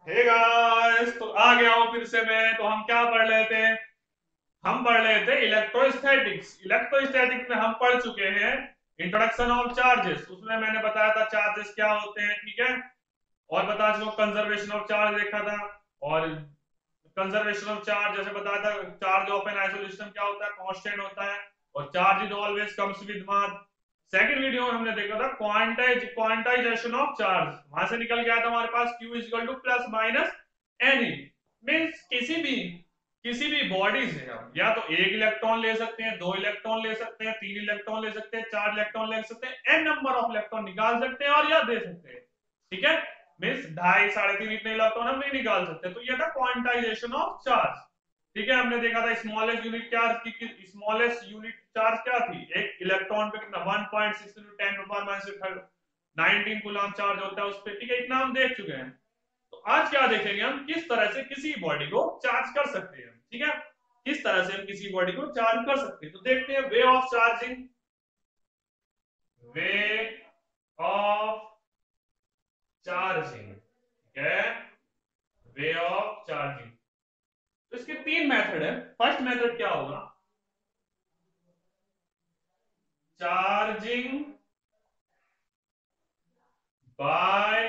Hey guys, तो आ गया हूं फिर से मैं। तो हम क्या पढ़ रहे थे? हम पढ़ रहे थे इलेक्ट्रोस्टैटिक्स। इलेक्ट्रोस्टैटिक्स में हम पढ़ चुके हैं इंट्रोडक्शन ऑफ चार्जेस। उसमें मैंने बताया था चार्जेस क्या होते हैं, ठीक है। और बता चुका कंजर्वेशन ऑफ चार्ज देखा था। और कंजर्वेशन ऑफ चार्ज जैसे बताया था, चार्ज ऑफ एन आइसोलेशन क्या होता है, कांस्टेंट होता है। और charge is always comes with mass. Second video में हमने देखा था क्वांटाइजेशन ऑफ चार्ज। वहां से निकल गया था हमारे पास Q equal to plus minus N. Means किसी भी बॉडी से हम या तो एक इलेक्ट्रॉन ले सकते हैं, दो इलेक्ट्रॉन ले सकते हैं, तीन इलेक्ट्रॉन ले सकते हैं, चार इलेक्ट्रॉन ले सकते हैं, एन नंबर ऑफ इलेक्ट्रॉन निकाल सकते हैं और या दे सकते हैं, ठीक है। मीन्स ढाई साढ़े तीन इतने इलेक्ट्रॉन हम नहीं निकाल सकते। तो ये था क्वांटाइजेशन ऑफ चार्ज, ठीक है। हमने देखा था स्मॉलेस्ट यूनिट चार्ज की स्मॉलेस्ट यूनिट चार्ज क्या थी, एक इलेक्ट्रॉन पे कितना 1.6 × 10⁻⁻19 कूलम चार्ज होता है उस पर, ठीक है। इतना हम देख चुके हैं। तो आज क्या देखेंगे हम, किस तरह से किसी बॉडी को चार्ज कर सकते हैं, ठीक है। किस तरह से हम किसी बॉडी को चार्ज कर सकते हैं, तो देखते हैं way of charging. Way of charging, ठीक है। वे ऑफ चार्जिंग, तो इसके तीन मेथड है। फर्स्ट मेथड क्या होगा, charging by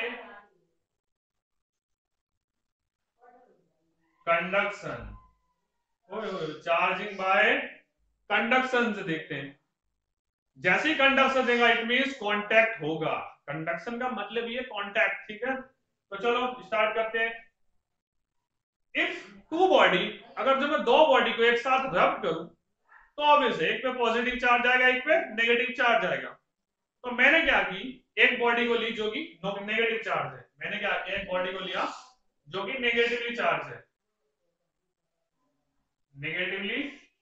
conduction. Charging by conduction से देखते हैं। जैसे ही कंडक्शन देगा इट मींस कांटेक्ट होगा। कंडक्शन का मतलब ये कांटेक्ट, ठीक है। तो चलो स्टार्ट करते हैं। इफ टू बॉडी, अगर जो मैं दो बॉडी को एक साथ रब करूं तो ऑब्वियसली एक पे पॉजिटिव चार्ज आएगा, एक पे नेगेटिव चार्ज आएगा। तो मैंने क्या की, एक बॉडी को ली जो कि नेगेटिव चार्ज है। मैंने क्या किया, एक बॉडी को लिया जो कि नेगेटिवली चार्ज है, नेगेटिवली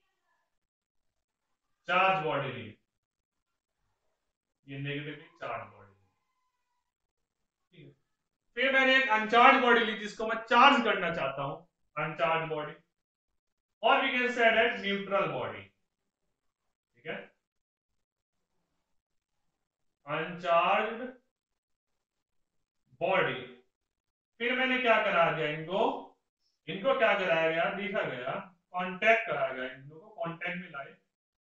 चार्ज बॉडी ली। ये नेगेटिवली चार्ज बॉडी, ठीक है। फिर मैंने एक अनचार्ज बॉडी ली जिसको मैं चार्ज करना चाहता हूं, अनचार्ज बॉडी। और we can say that neutral body, ठीक है। Uncharge body. फिर मैंने क्या करा दिया, इनको इनको क्या कराया गया, देखा गया, कांटेक्ट कराया गया। इन दोनों को कांटेक्ट में लाए,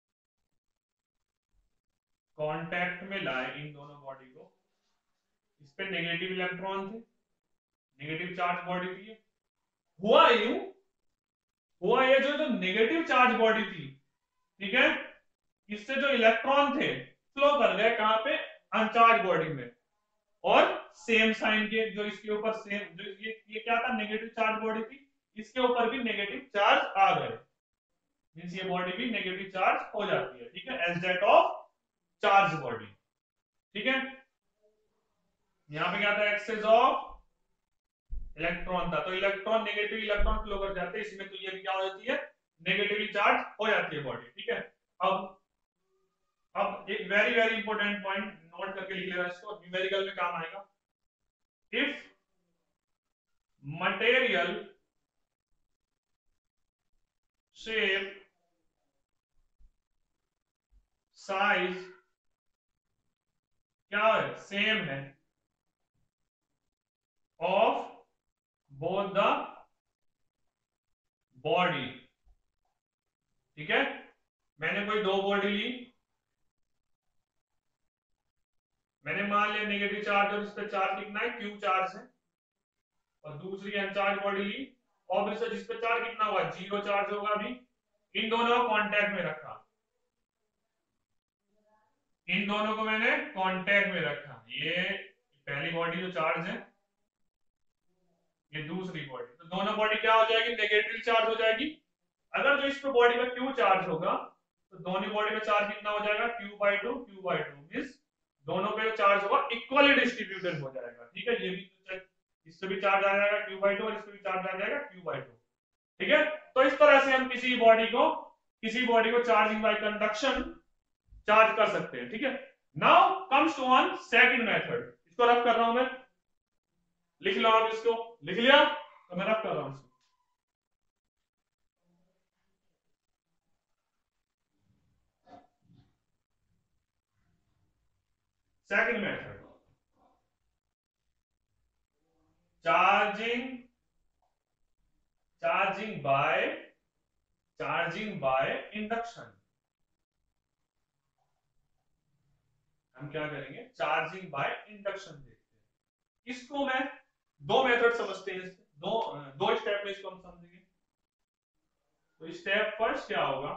कांटेक्ट में लाए इन दोनों बॉडी को। इस पे नेगेटिव इलेक्ट्रॉन थे, नेगेटिव चार्ज बॉडी थी। हुआ यूं, हुआ ये जो नेगेटिव चार्ज बॉडी थी, ठीक है, इससे जो इलेक्ट्रॉन थे फ्लो कर गए कहां पे, अनचार्ज बॉडी में। और सेम साइन के जो इसके ऊपर सेम जो ये क्या था, नेगेटिव चार्ज बॉडी थी, इसके ऊपर भी नेगेटिव चार्ज आ गए। मींस ये बॉडी भी नेगेटिव चार्ज हो जाती है, ठीक है, as that of charge body, ठीक है। यहां पे क्या था, एक्सेस ऑफ इलेक्ट्रॉन था, तो इलेक्ट्रॉन नेगेटिव इलेक्ट्रॉन फ्लो कर जाते हैं इसमें, तो ये भी क्या हो जाती है, नेगेटिवली चार्ज हो जाती है बॉडी, ठीक है। अब अब एक very very important point note करके लिख लेना, इसको न्यूमेरिकल में काम आएगा। इफ मटेरियल शेप साइज क्या है, सेम है ऑफ बोथ द बॉडी, ठीक है। मैंने कोई दो बॉडी ली, मैंने मान लिया नेगेटिव चार्ज और इस पे चार्ज कितना है, क्यू चार्ज है। और दूसरी अनचार्ज बॉडी ली, ऑब्वियसली जिस पे चार्ज कितना हुआ, जीरो चार्ज होगा भी। इन दोनों को कांटेक्ट में रखा, इन दोनों को मैंने कांटेक्ट में रखा। ये पहली बॉडी जो चार्ज है, ये दूसरी बॉडी, तो दोनों बॉडी क्या हो जाएगी, नेगेटिव चार्ज हो जाएगी। अगर जो इस पे बॉडी में क्यू चार्ज होगा तो दोनों बॉडी में चार्ज कितना हो जाएगा, Q/2 Q/2 मींस दोनों पे चार्ज होगा इक्वली डिस्ट्रीब्यूटेड हो जाएगा, ठीक है। ये भी इससे भी चार्ज आ जाएगा Q/2 और इससे भी चार्ज आ जाएगा Q/2, ठीक है। तो इस तरह से हम किसी बॉडी को चार्जिंग बाय कंडक्शन चार्ज कर सकते हैं, ठीक है। Now comes to on second method. इसको रफ कर रहा हूं मैं, लिख लो आप इसको, लिख लिया तो मैं रफ कर रहा हूं इसको। Second method, charging charging by charging by induction. हम क्या करेंगे, चार्जिंग बाय इंडक्शन देखते हैं। इसको मैं दो मेथड समझते हैं, दो दो स्टेप में इसको हम समझेंगे। तो स्टेप फर्स्ट क्या होगा,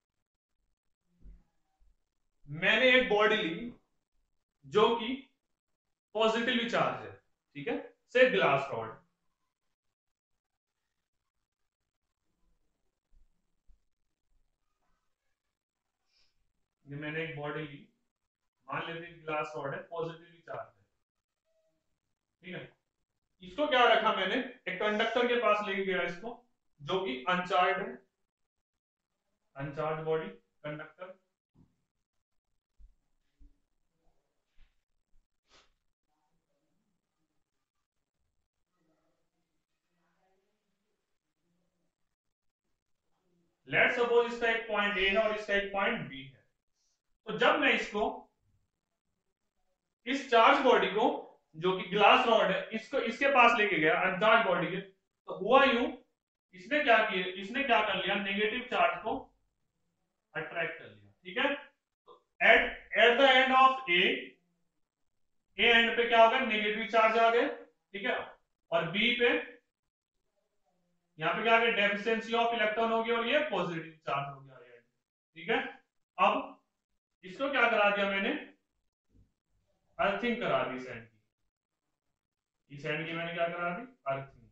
मैंने एक बॉडी ली जो कि पॉजिटिवली चार्ज है, ठीक है, से ग्लास रॉड। ये मैंने एक बॉडी ली, मान लेते हैं ग्लास रॉड है, पॉजिटिवली चार्ज है, ठीक है। इसको क्या रखा मैंने, एक कंडक्टर के पास लेके गया इसको, जो कि अनचार्ज है, uncharge body conductor. Let suppose इसका एक पॉइंट ए है और इसका एक पॉइंट बी है। तो जब मैं इसको, इस चार्ज बॉडी को जो कि ग्लास रॉड है, इसको इसके पास लेके गया अनचार्ज बॉडी के, तो हुआ यूं, इसने क्या किया, इसने क्या कर लिया, नेगेटिव चार्ज को अट्रैक्ट कर लिया, ठीक है। तो at at the end of A end पे क्या होगा, नेगेटिव चार्ज आ गए, ठीक है। और बी पे यहाँ पे क्या आ गया, डेफिशिएंसी ऑफ इलेक्ट्रॉन हो गया और ये पॉजिटिव चार्ज हो गया, ठीक है। अब इसको क्या करा दिया मैंने, अर्थिंग करा दी सैंड की, इस सैंड की मैंने क्या करा दी, अर्थिंग,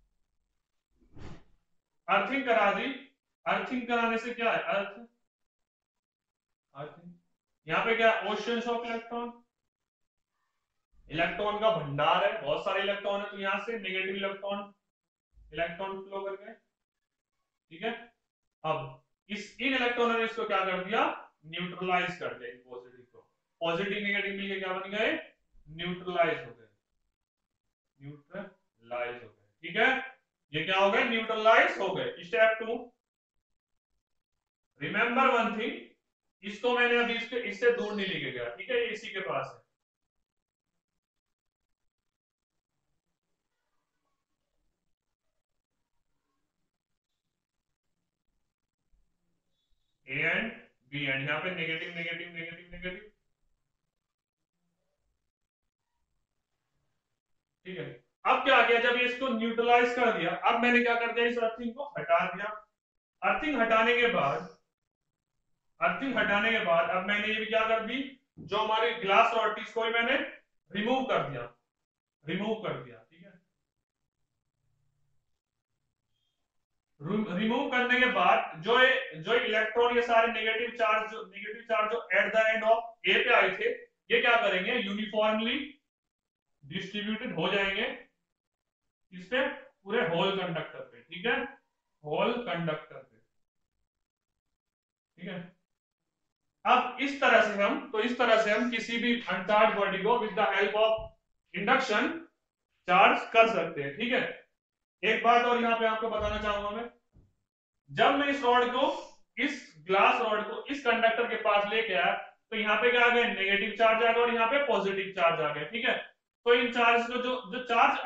अर्थिंग करा दी। अर्थिंग कराने से क्या है, अर्थ अर्थिंग, यहाँ पे क्या, ओशियंस ऑफ इलेक्ट्रॉन, इलेक्ट्रॉन का भंडार है, बहुत सारे इलेक्ट्रॉन है, तो यहां से नेगेटिव इलेक्ट्रॉन इलेक्ट्रॉन फ्लो कर गए, ठीक है। अब इस इन इलेक्ट्रॉनों ने इसको क्या कर दिया, न्यूट्रलाइज कर दिया, पॉजिटिव को, पॉजिटिव नेगेटिव मिलके क्या बन गए, न्यूट्रलाइज हो गए, न्यूट्रलाइज हो गए, ठीक है। ये क्या हो गए, न्यूट्रलाइज हो गए। Step two, remember one thing, इसको मैंने अभी इससे दूर नहीं लेके गया, ठीक है, ये इसी के पास है। ए एंड बी एंड, यहाँ पे नेगेटिव नेगेटिव नेगेटिव नेगेटिव, ठीक है। अब क्या किया, जब ये इसको न्यूट्रलाइज कर दिया, अब मैंने क्या कर दिया, इस अर्थिंग को हटा दिया। अर्थिंग हटाने के बाद, अर्थिंग हटाने के बाद अब मैंने ये भी क्या कर दी, जो हमारी ग्लास रॉड थी इसको भी मैंने रिमूव कर दिया, रिमूव कर दिया, ठीक है। रिमूव करने के बाद जो इलेक्ट्रॉन, ये सारे नेगेटिव चार्ज जो at the end of A पे आए थे, ये क्या करेंगे, यूनिफॉर्मली डिस्ट्रीब्यूटेड हो जाएंगे इस पे, पूरे होल कंडक्टर पे, ठीक है, होल कंडक्टर पे, ठीक है। अब इस तरह से हम किसी भी अनचार्ज बॉडी को with the help of induction charge कर सकते हैं, ठीक है। एक बात और यहाँ पे आपको बताना चाहूंगा मैं, जब मैं इस रॉड को, इस ग्लास रॉड को इस कंडक्टर के पास लेके आया, तो यहाँ पे क्या आ गया, नेगेटिव चार्ज आ गया और यहाँ पे पॉजिटिव चार्ज आ गया, ठीक है। तो इन चार्ज को जो जो चार्ज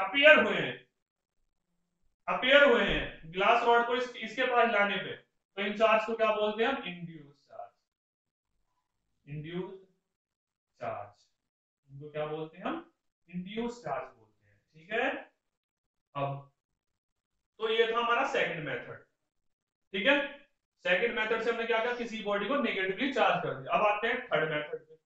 अपियर हुए हैं ग्लास रॉड को इसके पास लाने पे, तो इन चार्ज को क्या बोलते हैं हम, इंड्यूस चार्ज, इंड्यूस चार्ज, इनको क्या बोलते हैं हम, इंड्यूस चार्ज बोलते हैं, ठीक है। अब तो ये था हमारा सेकंड मेथड, ठीक है। सेकंड मेथड से हमने क्या किया, किसी बॉडी को नेगेटिवली चार्ज कर दिया। अब आते हैं थर्ड मेथड पे।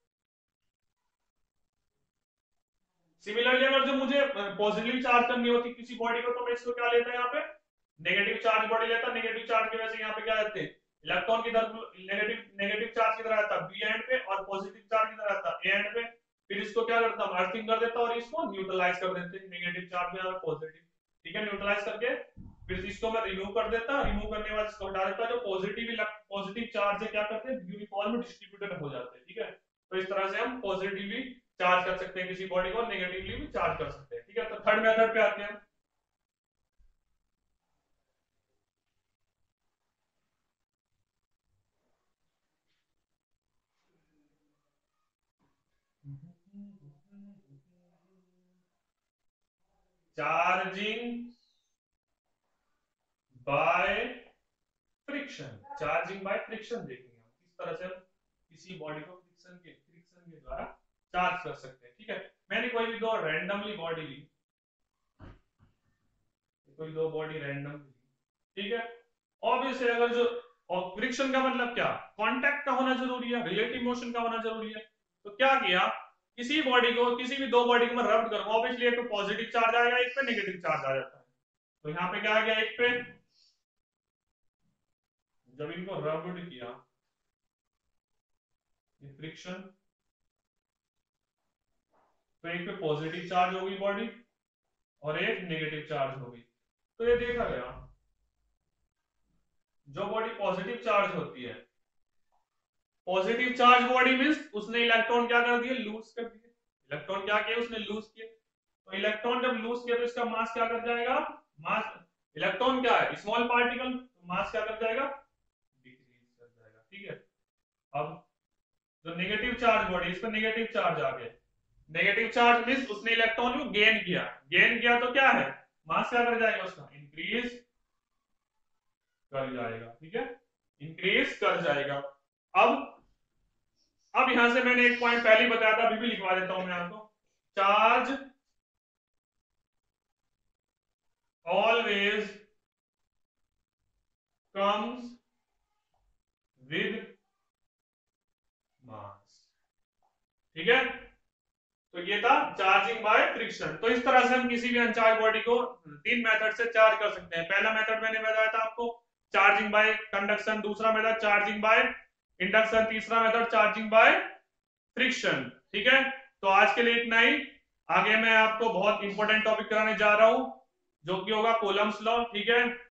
सिमिलरली अगर जो मुझे पॉजिटिवली चार्ज करनी होती किसी बॉडी को, तो मैं इसको क्या लेता है, यहाँ पे नेगेटिव चार्ज बॉडी लेता, नेगेटिव चार्ज की वजह से यहाँ पे क्या रहते हैं, इलेक्ट्रॉन की तरफ नेगेटिव नेगेटिव चार्ज किधर आता है, बी एंड पे, और पॉजिटिव चार्ज किधर आता है, ए एंड पे। फिर इसको क्या करता हूँ, अर्थिंग कर देता और इसको न्यूट्रलाइज कर देते हैं, नेगेटिव चार्ज में पॉजिटिव, ठीक है, न्यूट्रलाइज करके फिर इसको मैं रिमूव कर देता, रिमूव करने के बाद इसको हटा देता, जो पॉजिटिव चार्ज है क्या करते हैं, यूनिफॉर्म डिस्ट्रीब्यूटेड हो जाते हैं, ठीक है। तो इस तरह से हम पॉजिटिवली चार्ज कर सकते हैं किसी बॉडी को, नेगेटिवली भी चार्ज कर सकते हैं, ठीक है। तो थर्ड मेथड पे आते हैं। Charging by friction, charging by friction देखेंगे हम किस तरह से हम किसी बॉडी को फ्रिक्शन के द्वारा चार्ज कर सकते हैं। ठीक है, मैंने कोई भी दो रैंडमली बॉडी ली, कोई दो बॉडी रैंडम ली, ठीक है। ऑब्वियसली अगर जो, और फ्रिक्शन का मतलब क्या, कांटेक्ट का होना जरूरी है, रिलेटिव मोशन का होना जरूरी है। तो क्या किया, किसी बॉडी को, किसी भी दो बॉडी को मैं रब करूंगा, ऑब्वियसली एक पे पॉजिटिव चार्ज आएगा, एक पे नेगेटिव चार्ज आ जाता है। तो यहाँ पे क्या आ गया, एक पे जब इनको रब्ड किया, फ्रिक्शन, तो एक पे पॉजिटिव चार्ज होगी बॉडी और एक नेगेटिव चार्ज होगी। तो ये देखा गया, जो बॉडी पॉजिटिव चार्ज होती है, पॉजिटिव चार्ज बॉडी मींस उसने इलेक्ट्रॉन क्या कर दिए, लूज कर दिए। इलेक्ट्रॉन क्या किया, उसने लूज किया। तो इलेक्ट्रॉन जब लूज किया तो इसका मास क्या कर जाएगा, मास, इलेक्ट्रॉन क्या है, स्मॉल पार्टिकल, तो मास क्या कर जाएगा, डिक्रीज कर जाएगा। ठीक है, अब जो नेगेटिव चार्ज बॉडी, इस पर नेगेटिव चार्ज आ गया, नेगेटिव चार्ज मींस उसने इलेक्ट्रॉन को गेन किया, गेन किया तो क्या है, मास क्या कर जाएगा, उसका इंक्रीज कर जाएगा। ठीक है, इंक्रीज कर जाएगा। अब यहां से मैंने एक पॉइंट पहले बताया था, अभी भी लिखवा देता हूं मैं आपको, charge always comes with mass. ठीक है, तो ये था चार्जिंग बाय फ्रिक्शन। तो इस तरह से हम किसी भी अनचार्ज बॉडी को तीन मेथड से चार्ज कर सकते हैं। पहला मेथड मैंने बताया था आपको, चार्जिंग बाय कंडक्शन, दूसरा मेथड चार्जिंग बाय इंडक्शन, तीसरा मेथड चार्जिंग बाय फ्रिक्शन। ठीक है, तो आज के लिए इतना ही। आगे मैं आपको बहुत इंपॉर्टेंट टॉपिक कराने जा रहा हूं, जो कि होगा कूलम्स लॉ। ठीक है।